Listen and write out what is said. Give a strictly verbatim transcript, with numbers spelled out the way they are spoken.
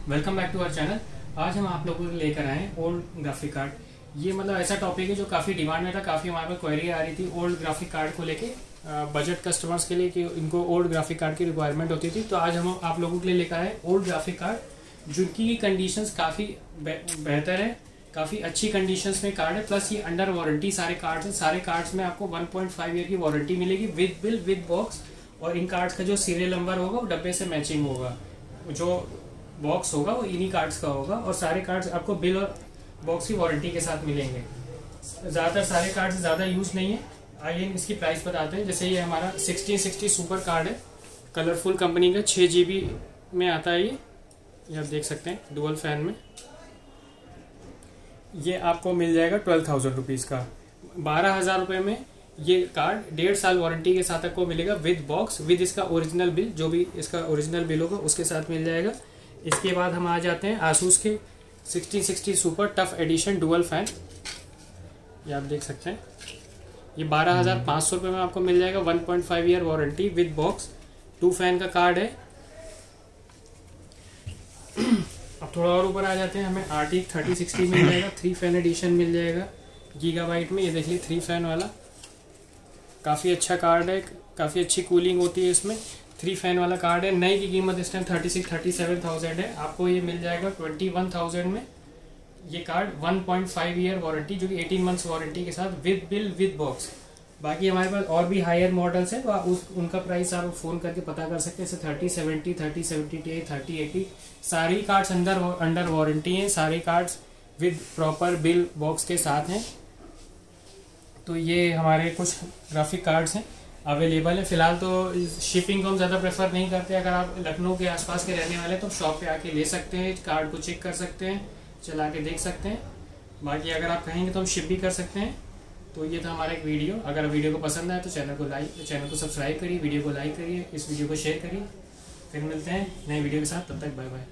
Welcome back to our channel. आज हम आप लोगों को लेकर आए हैं ओल्ड ग्राफिक कार्ड। ये मतलब ऐसा टॉपिक है जो काफ़ी डिमांड में था, काफ़ी हमारे पास क्वेरी आ रही थी ओल्ड ग्राफिक कार्ड को लेके, बजट कस्टमर्स के लिए कि इनको ओल्ड ग्राफिक कार्ड की रिक्वायरमेंट होती थी। तो आज हम आप लोगों के लिए लेकर आए ओल्ड ग्राफिक कार्ड जिनकी कंडीशंस काफ़ी बेहतर है, काफ़ी अच्छी कंडीशंस में कार्ड है, प्लस ये अंडर वारंटी सारे कार्ड्स हैं। सारे कार्ड्स में आपको वन पॉइंट फाइव ईयर की वारंटी मिलेगी विद बिल विद बॉक्स, और इन कार्ड्स का जो सीरियल नंबर होगा वो डब्बे से मैचिंग होगा, जो बॉक्स होगा वो इन्हीं कार्ड्स का होगा, और सारे कार्ड्स आपको बिल और बॉक्स की वारंटी के साथ मिलेंगे। ज़्यादातर सारे कार्ड्स ज़्यादा यूज़ नहीं है। आइए इसकी प्राइस बताते हैं। जैसे ये हमारा सिक्सटीन सिक्सटी सुपर कार्ड है, कलरफुल कंपनी का, छः जी बी में आता है। ये ये आप देख सकते हैं डुअल फैन में। ये आपको मिल जाएगा ट्वेल्व थाउजेंड रुपीज़ का। बारह हज़ार रुपये में ये कार्ड डेढ़ साल वारंटी के साथ आपको मिलेगा विद बॉक्स, विद इसका ओरिजिनल बिल, जो भी इसका ओरिजिनल बिल होगा उसके साथ मिल जाएगा। इसके बाद हम आ जाते हैं आसूस के sixteen sixty super tough edition dual fan. ये आप देख सकते हैं, ये बारह हज़ार पाँच सौ रुपये में आपको मिल जाएगा, one point five year warranty with box, two fan का कार्ड है। अब थोड़ा और ऊपर आ जाते हैं, हमें आर टी थर्टी सिक्सटी मिल जाएगा, थ्री फैन एडिशन मिल जाएगा गीगाबाइट में। ये देख लीजिए थ्री फैन वाला, काफ़ी अच्छा कार्ड है, काफ़ी अच्छी कूलिंग होती है इसमें। थ्री फैन वाला कार्ड है। नई की कीमत इस time thirty six thirty seven thousand है, आपको ये मिल जाएगा ट्वेंटी वन थाउजेंड में। ये card one point five year warranty, जो कि एटीन मंथ्स वारंटी के साथ विद बिल विद बॉक्स। बाकी हमारे पास और भी हायर मॉडल्स हैं, तो आप उस उनका प्राइस आप फ़ोन करके पता कर सकते हैं। जैसे thirty seventy, thirty seventy thirty eighty, सारी कार्ड्स अंडर अंडर वारंटी हैं, सारे cards with proper bill box के साथ हैं। तो ये हमारे कुछ ग्राफिक कार्ड्स हैं, अवेलेबल है। फिलहाल तो शिपिंग को हम ज़्यादा प्रेफर नहीं करते। अगर आप लखनऊ के आसपास के रहने वाले हैं तो शॉप पे आके ले सकते हैं, कार्ड को चेक कर सकते हैं, चला के देख सकते हैं। बाकी अगर आप कहेंगे तो हम शिप भी कर सकते हैं। तो ये था हमारा एक वीडियो। अगर वीडियो को पसंद आए तो चैनल को लाइक चैनल को सब्सक्राइब करिए, वीडियो को लाइक करिए, इस वीडियो को शेयर करिए। फिर मिलते हैं नए वीडियो के साथ, तब तक बाय बाय।